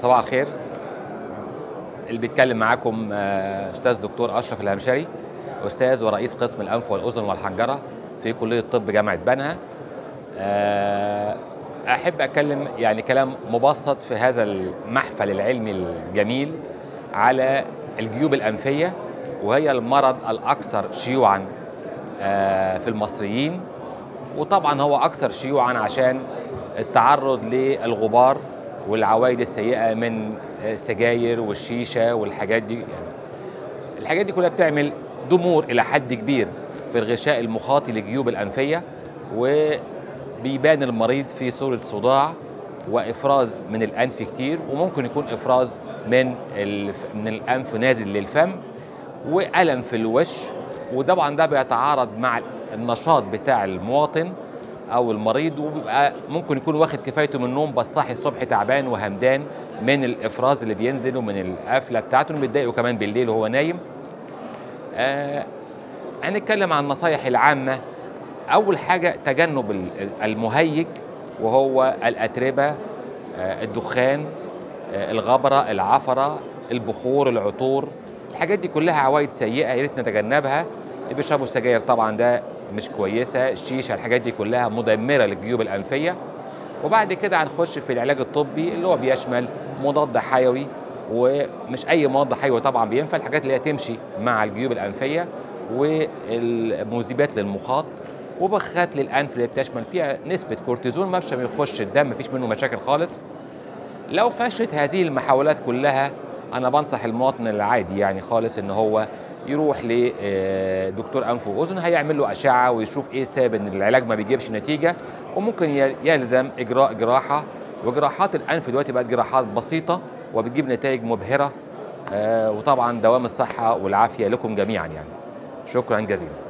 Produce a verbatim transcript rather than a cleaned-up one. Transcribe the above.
صباح الخير. اللي بيتكلم معاكم استاذ دكتور اشرف الهمشري، استاذ ورئيس قسم الانف والاذن والحنجره في كليه الطب جامعه بنها. احب اتكلم يعني كلام مبسط في هذا المحفل العلمي الجميل على الجيوب الانفيه، وهي المرض الاكثر شيوعا في المصريين، وطبعا هو اكثر شيوعا عشان التعرض للغبار والعوائد السيئه من السجاير والشيشه والحاجات دي. يعني الحاجات دي كلها بتعمل ضمور الى حد كبير في الغشاء المخاطي للجيوب الانفيه، وبيبان المريض في صوره صداع وافراز من الانف كتير، وممكن يكون افراز من من الانف نازل للفم، والم في الوش. وطبعا ده بيتعارض مع النشاط بتاع المواطن او المريض، وبيبقى ممكن يكون واخد كفايته من النوم بس صاحي الصبح تعبان وهمدان من الافراز اللي بينزل ومن القفله بتاعته، متضايق كمان بالليل وهو نايم. آه هنتكلم عن النصايح العامه. اول حاجه تجنب المهيج، وهو الاتربه، آه الدخان، آه الغبره، العفره، البخور، العطور. الحاجات دي كلها عوائد سيئه يا ريت نتجنبها. اللي بيشربوا السجاير طبعا ده مش كويسه، الشيشه، الحاجات دي كلها مدمره للجيوب الانفيه. وبعد كده هنخش في العلاج الطبي اللي هو بيشمل مضاد حيوي، ومش اي مضاد حيوي طبعا بينفع، الحاجات اللي هي تمشي مع الجيوب الانفيه، والمذيبات للمخاط، وبخات للانف اللي بتشمل فيها نسبه كورتيزون ما بيخش الدم، مفيش منه مشاكل خالص. لو فشلت هذه المحاولات كلها، انا بنصح المواطن العادي يعني خالص ان هو يروح لدكتور انف واذن، هيعمل له اشعه ويشوف ايه السبب ان العلاج ما بيجيبش نتيجه، وممكن يلزم اجراء جراحه. وجراحات الانف دلوقتي بقت جراحات بسيطه وبتجيب نتائج مبهره. وطبعا دوام الصحه والعافيه لكم جميعا يعني. شكرا جزيلا.